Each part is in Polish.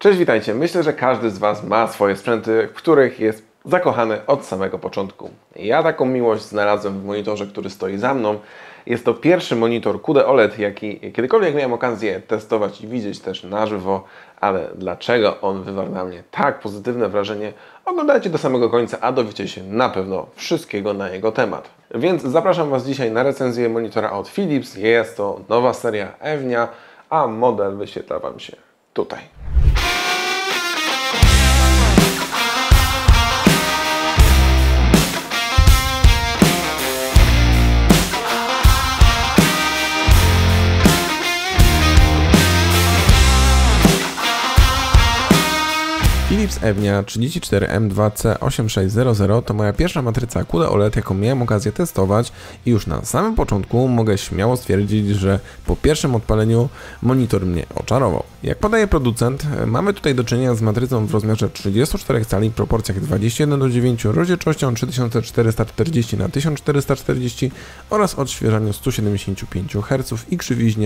Cześć, witajcie. Myślę, że każdy z Was ma swoje sprzęty, w których jest zakochany od samego początku. Ja taką miłość znalazłem w monitorze, który stoi za mną. Jest to pierwszy monitor QD OLED, jaki kiedykolwiek miałem okazję testować i widzieć też na żywo. Ale dlaczego on wywarł na mnie tak pozytywne wrażenie? Oglądajcie do samego końca, a dowiecie się na pewno wszystkiego na jego temat. Więc zapraszam Was dzisiaj na recenzję monitora od Philips. Jest to nowa seria Evnia, a model wyświetla Wam się tutaj. Philips Evnia 34M2C8600 to moja pierwsza matryca QD OLED, jaką miałem okazję testować i już na samym początku mogę śmiało stwierdzić, że po pierwszym odpaleniu monitor mnie oczarował. Jak podaje producent, mamy tutaj do czynienia z matrycą w rozmiarze 34 cali w proporcjach 21:9, rozdzielczością 3440 na 1440 oraz odświeżaniu 175 Hz i krzywiźnie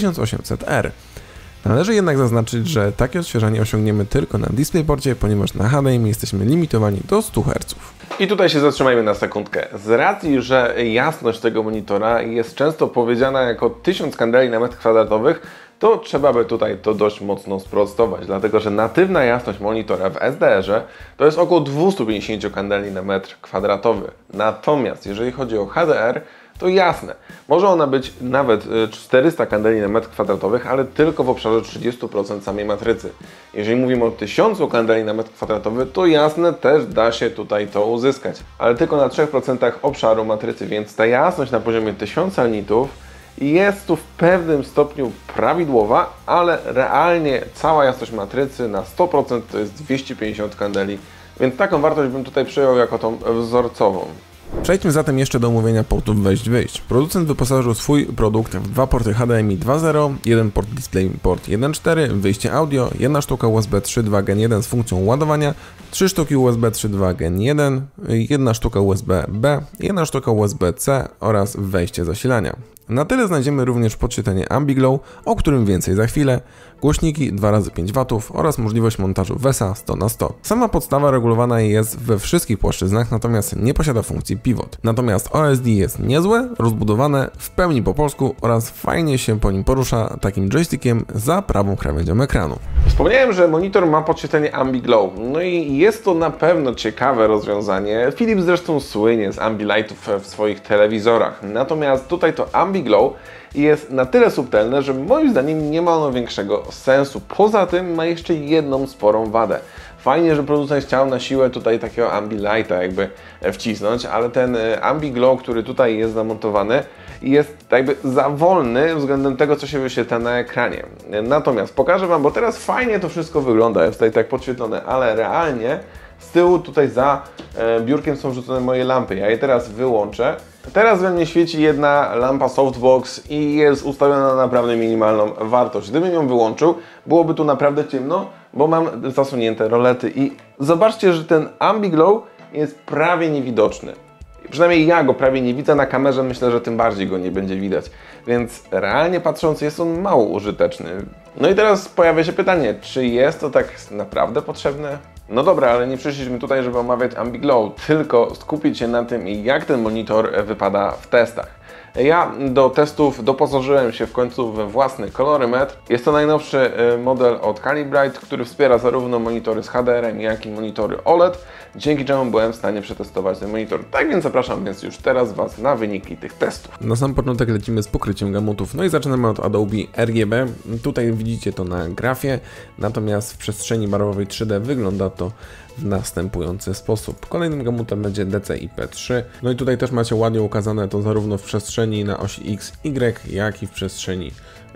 1800R. Należy jednak zaznaczyć, że takie odświeżanie osiągniemy tylko na DisplayPorcie, ponieważ na HDMI jesteśmy limitowani do 100 Hz. I tutaj się zatrzymajmy na sekundkę. Z racji, że jasność tego monitora jest często powiedziana jako 1000 kandeli na metr kwadratowych, to trzeba by tutaj to dość mocno sprostować, dlatego że natywna jasność monitora w SDR-ze to jest około 250 kandeli na metr kwadratowy. Natomiast jeżeli chodzi o HDR, to jasne, może ona być nawet 400 kandeli na metr kwadratowych, ale tylko w obszarze 30% samej matrycy. Jeżeli mówimy o 1000 kandeli na metr kwadratowy, to jasne, też da się tutaj to uzyskać, ale tylko na 3% obszaru matrycy, więc ta jasność na poziomie 1000 nitów jest tu w pewnym stopniu prawidłowa, ale realnie cała jasność matrycy na 100% to jest 250 kandeli, więc taką wartość bym tutaj przyjął jako tą wzorcową. Przejdźmy zatem jeszcze do omówienia portów wejść-wyjść. Producent wyposażył swój produkt w dwa porty HDMI 2.0, jeden port DisplayPort 1.4, wyjście audio, jedna sztuka USB 3.2 Gen 1 z funkcją ładowania, 3 sztuki USB 3.2 Gen 1, jedna sztuka USB-B, jedna sztuka USB-C oraz wejście zasilania. Na tyle znajdziemy również podświetlenie Ambiglow, o którym więcej za chwilę, głośniki 2x5 W oraz możliwość montażu VESA 100/100. Sama podstawa regulowana jest we wszystkich płaszczyznach, natomiast nie posiada funkcji pivot. Natomiast OSD jest niezłe, rozbudowane, w pełni po polsku oraz fajnie się po nim porusza takim joystickiem za prawą krawędzią ekranu. Wspomniałem, że monitor ma podświetlenie Ambiglow, no i jest to na pewno ciekawe rozwiązanie. Philips zresztą słynie z Ambilightów w swoich telewizorach, natomiast tutaj to Ambiglow jest na tyle subtelne, że moim zdaniem nie ma ono większego sensu. Poza tym ma jeszcze jedną sporą wadę. Fajnie, że producent chciał na siłę tutaj takiego Ambilighta jakby wcisnąć, ale ten Ambiglow, który tutaj jest zamontowany, jest jakby za wolny względem tego, co się wyświetla na ekranie. Natomiast pokażę Wam, bo teraz fajnie to wszystko wygląda, jest tutaj tak podświetlone, ale realnie z tyłu tutaj za biurkiem są wrzucone moje lampy. Ja je teraz wyłączę. Teraz we mnie świeci jedna lampa softbox i jest ustawiona na naprawdę minimalną wartość. Gdybym ją wyłączył, byłoby tu naprawdę ciemno, bo mam zasunięte rolety i zobaczcie, że ten Ambiglow jest prawie niewidoczny. Przynajmniej ja go prawie nie widzę, na kamerze myślę, że tym bardziej go nie będzie widać. Więc realnie patrząc jest on mało użyteczny. No i teraz pojawia się pytanie, czy jest to tak naprawdę potrzebne? No dobra, ale nie przyszliśmy tutaj, żeby omawiać Ambiglow, tylko skupić się na tym, jak ten monitor wypada w testach. Ja do testów doposażyłem się w końcu we własny kolorymetr. Jest to najnowszy model od Calibrite, który wspiera zarówno monitory z HDR-em, jak i monitory OLED, dzięki czemu byłem w stanie przetestować ten monitor. Tak więc zapraszam więc już teraz Was na wyniki tych testów. Na sam początek lecimy z pokryciem gamutów, no i zaczynamy od Adobe RGB. Tutaj widzicie to na grafie, natomiast w przestrzeni barwowej 3D wygląda to w następujący sposób. Kolejnym gamutem będzie DCI-P3. No i tutaj też macie ładnie ukazane to zarówno w przestrzeni na osi X, Y, jak i w przestrzeni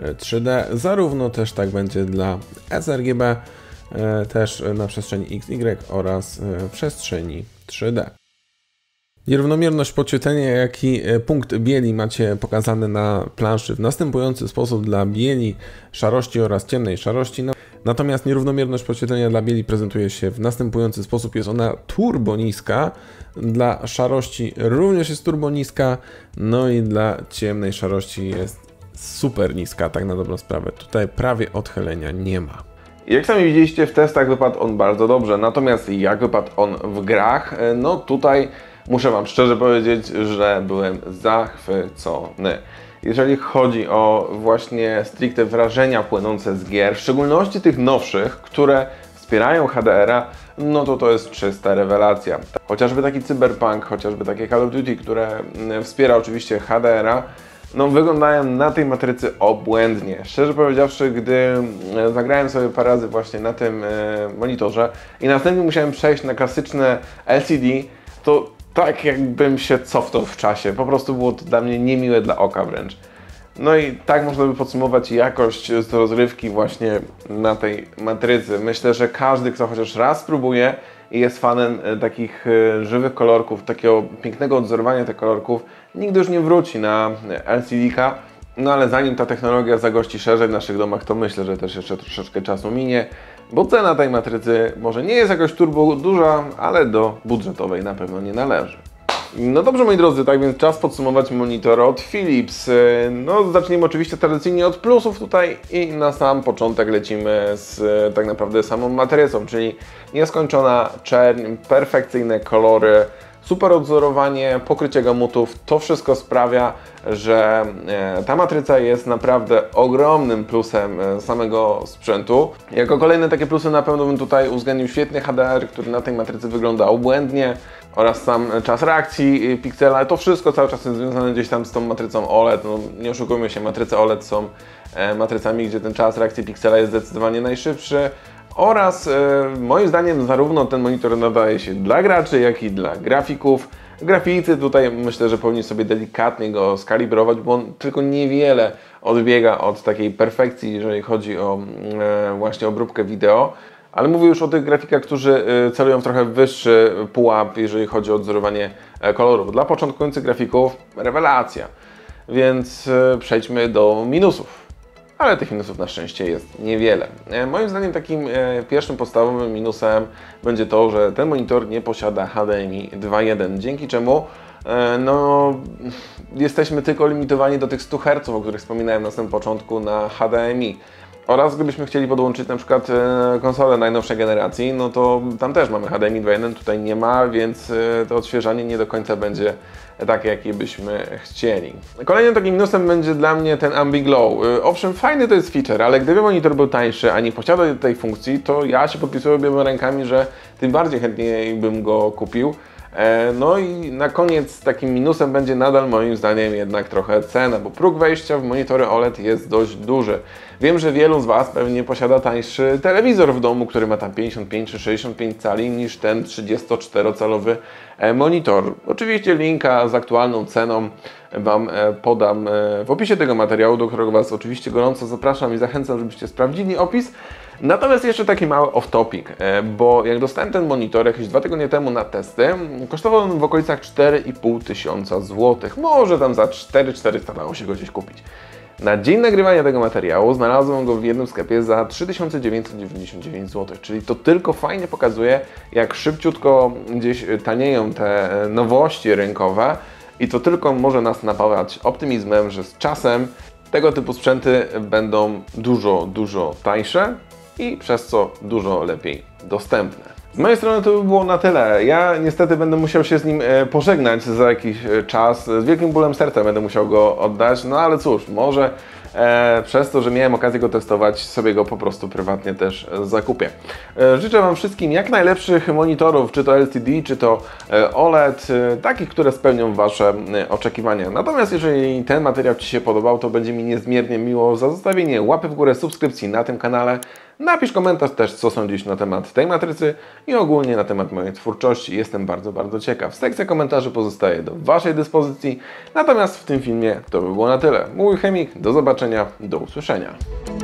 3D. Zarówno też tak będzie dla sRGB, też na przestrzeni XY oraz w przestrzeni 3D. Nierównomierność podświetlenia, jak i punkt bieli macie pokazane na planszy w następujący sposób dla bieli, szarości oraz ciemnej szarości. Natomiast nierównomierność podświetlenia dla bieli prezentuje się w następujący sposób. Jest ona turbo niska, dla szarości również jest turbo niska, no i dla ciemnej szarości jest super niska, tak na dobrą sprawę. Tutaj prawie odchylenia nie ma. Jak sami widzieliście, w testach wypadł on bardzo dobrze, natomiast jak wypadł on w grach, no tutaj muszę Wam szczerze powiedzieć, że byłem zachwycony. Jeżeli chodzi o właśnie stricte wrażenia płynące z gier, w szczególności tych nowszych, które wspierają HDR-a, no to jest czysta rewelacja. Chociażby taki Cyberpunk, chociażby takie Call of Duty, które wspiera oczywiście HDR-a, no wyglądają na tej matrycy obłędnie. Szczerze powiedziawszy, gdy zagrałem sobie parę razy właśnie na tym monitorze i następnie musiałem przejść na klasyczne LCD, to tak jakbym się cofnął w czasie. Po prostu było to dla mnie niemiłe dla oka wręcz. No i tak można by podsumować jakość z rozrywki właśnie na tej matrycy. Myślę, że każdy, kto chociaż raz spróbuje i jest fanem takich żywych kolorków, takiego pięknego odzorowania tych kolorków, nigdy już nie wróci na LCD-ka. No ale zanim ta technologia zagości szerzej w naszych domach, to myślę, że też jeszcze troszeczkę czasu minie, bo cena tej matrycy może nie jest jakoś turbo duża, ale do budżetowej na pewno nie należy. No dobrze, moi drodzy, tak więc czas podsumować monitor od Philips. No zacznijmy oczywiście tradycyjnie od plusów tutaj i na sam początek lecimy z tak naprawdę samą matrycą, czyli nieskończona czerń, perfekcyjne kolory, super odzorowanie, pokrycie gamutów. To wszystko sprawia, że ta matryca jest naprawdę ogromnym plusem samego sprzętu. Jako kolejne takie plusy na pewno bym tutaj uwzględnił świetny HDR, który na tej matrycy wygląda obłędnie, oraz sam czas reakcji piksela. To wszystko cały czas jest związane gdzieś tam z tą matrycą OLED. No, nie oszukujmy się, matryce OLED są matrycami, gdzie ten czas reakcji piksela jest zdecydowanie najszybszy. Oraz moim zdaniem zarówno ten monitor nadaje się dla graczy, jak i dla grafików. Graficy tutaj myślę, że powinni sobie delikatnie go skalibrować, bo on tylko niewiele odbiega od takiej perfekcji, jeżeli chodzi o właśnie obróbkę wideo. Ale mówię już o tych grafikach, którzy celują w trochę wyższy pułap, jeżeli chodzi o odzorowanie kolorów. Dla początkujących grafików rewelacja. Więc przejdźmy do minusów. Ale tych minusów na szczęście jest niewiele. Moim zdaniem takim pierwszym podstawowym minusem będzie to, że ten monitor nie posiada HDMI 2.1, dzięki czemu no, jesteśmy tylko limitowani do tych 100 Hz, o których wspominałem na samym początku, na HDMI. Oraz gdybyśmy chcieli podłączyć na przykład konsolę najnowszej generacji, no to tam też mamy HDMI 2.1, tutaj nie ma, więc to odświeżanie nie do końca będzie takie, jakie byśmy chcieli. Kolejnym takim minusem będzie dla mnie ten Ambiglow. Owszem, fajny to jest feature, ale gdyby monitor był tańszy, a nie posiadał tej funkcji, to ja się podpisuję obiema rękami, że tym bardziej chętnie bym go kupił. No i na koniec takim minusem będzie nadal moim zdaniem jednak trochę cena, bo próg wejścia w monitory OLED jest dość duży. Wiem, że wielu z Was pewnie posiada tańszy telewizor w domu, który ma tam 55 czy 65 cali niż ten 34-calowy monitor. Oczywiście linka z aktualną ceną Wam podam w opisie tego materiału, do którego Was oczywiście gorąco zapraszam i zachęcam, żebyście sprawdzili opis. Natomiast jeszcze taki mały off-topic, bo jak dostałem ten monitor jakieś 2 tygodnie temu na testy, kosztował on w okolicach 4,5 tysiąca złotych. Może tam za 4,400 dało się go gdzieś kupić. Na dzień nagrywania tego materiału znalazłem go w jednym sklepie za 3999 zł, czyli to tylko fajnie pokazuje, jak szybciutko gdzieś tanieją te nowości rynkowe i to tylko może nas napawać optymizmem, że z czasem tego typu sprzęty będą dużo tańsze i przez co dużo lepiej dostępne. Z mojej strony to by było na tyle. Ja niestety będę musiał się z nim pożegnać za jakiś czas. Z wielkim bólem serca będę musiał go oddać, no ale cóż, może przez to, że miałem okazję go testować, sobie go po prostu prywatnie też zakupię. Życzę Wam wszystkim jak najlepszych monitorów, czy to LCD, czy to OLED, takich, które spełnią Wasze oczekiwania. Natomiast jeżeli ten materiał Ci się podobał, to będzie mi niezmiernie miło za zostawienie łapy w górę, subskrypcji na tym kanale. Napisz komentarz też, co sądzisz na temat tej matrycy i ogólnie na temat mojej twórczości. Jestem bardzo ciekaw. Sekcja komentarzy pozostaje do Waszej dyspozycji. Natomiast w tym filmie to by było na tyle. Mój Chemik, do zobaczenia, do usłyszenia.